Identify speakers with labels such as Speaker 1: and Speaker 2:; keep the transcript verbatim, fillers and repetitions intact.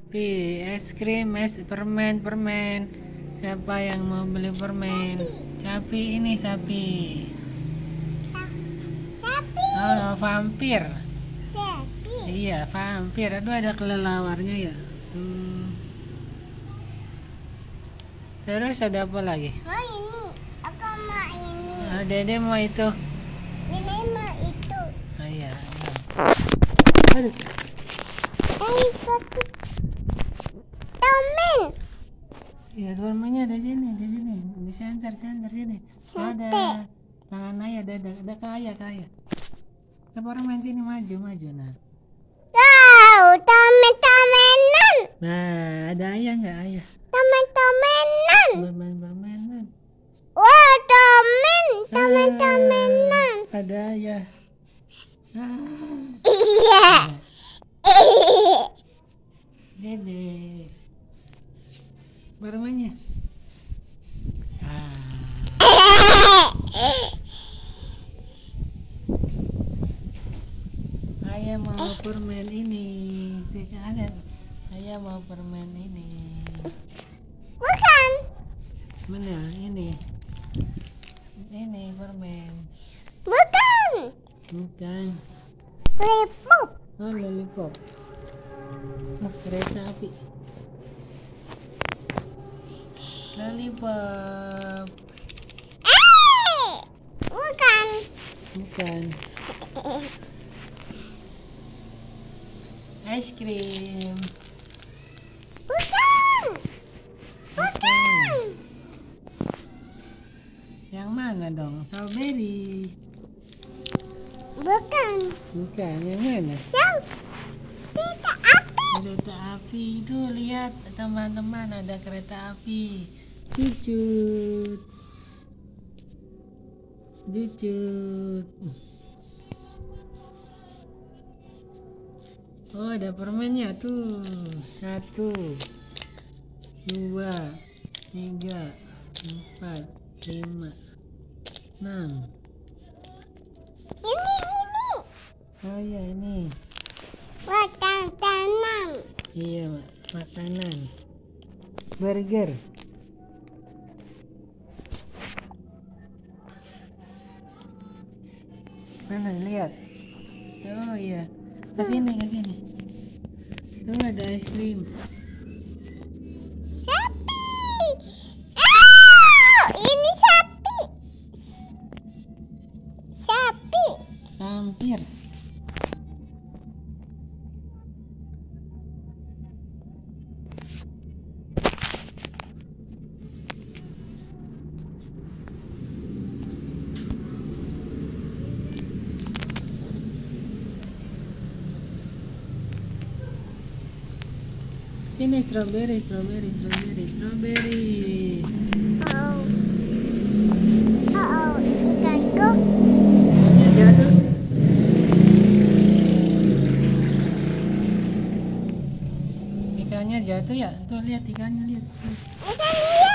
Speaker 1: Pi, es krim, es permen, permen. Siapa yang mau beli permen? Sapi ini sapi.
Speaker 2: Sapi.
Speaker 1: Oh, vampir.
Speaker 2: Sapi.
Speaker 1: Iya, vampir. Aduh, ada kelelawarnya ya. Tuh. Terus ada apa lagi?
Speaker 2: Mau ini. Aku mau ini.
Speaker 1: Ah, Dede mau itu.
Speaker 2: Ini mau itu.
Speaker 1: Ah, iya.
Speaker 2: Aduh. Eh, kopi. Tomen.
Speaker 1: Ya, permennya ada sini, di sini. Di center, center sini.
Speaker 2: Sate.
Speaker 1: Ada. Tangan ayah, ada, ada, ada ke ayah, ke ayah. Ke permen sini, maju, maju. Nah,
Speaker 2: Wow, tomen-tomenan.
Speaker 1: nah ada ayah nggak ayah?
Speaker 2: Tomen-tomenan.
Speaker 1: Permen, permenan.
Speaker 2: Wah, tomen. Tomen-tomenan.
Speaker 1: Ah, ada ayah. Ah,
Speaker 2: Iya.
Speaker 1: Dede. Permennya. Ah. Ayah mau permen ini. Tidak ada. Ayah mau permen ini.
Speaker 2: Bukan.
Speaker 1: Mana? Ini. Ini permen.
Speaker 2: Bukan.
Speaker 1: Bukan.
Speaker 2: Lipop.
Speaker 1: Oh, lollipop. Oh, kereta api. Lollipop.
Speaker 2: Eh. Bukan.
Speaker 1: Bukan. Es krim.
Speaker 2: Bukan.
Speaker 1: Bukan. Yang mana dong? Strawberry.
Speaker 2: Bukan.
Speaker 1: Bukan. Yang mana?
Speaker 2: Yang kereta api.
Speaker 1: Kereta api itu, lihat teman-teman, ada kereta api. Cucut. Cucut. Oh, ada permennya tuh. Satu, dua, tiga, empat, lima, enam.
Speaker 2: Ini ini.
Speaker 1: Oh iya, ini.
Speaker 2: Bukan tanam.
Speaker 1: Iya, Mak. Makanan. Burger. Mana, lihat. Oh iya. Ke sini, ke sini. Tuh ada es krim.
Speaker 2: Sapi. Ah, ini sapi. Sapi.
Speaker 1: Hampir. Sini strawberry, strawberry, strawberry, strawberry.
Speaker 2: Oh. Oh, ikanku.
Speaker 1: Ikannya jatuh. Ikannya jatuh ya? Tuh lihat ikannya, lihat.
Speaker 2: Ikan dia.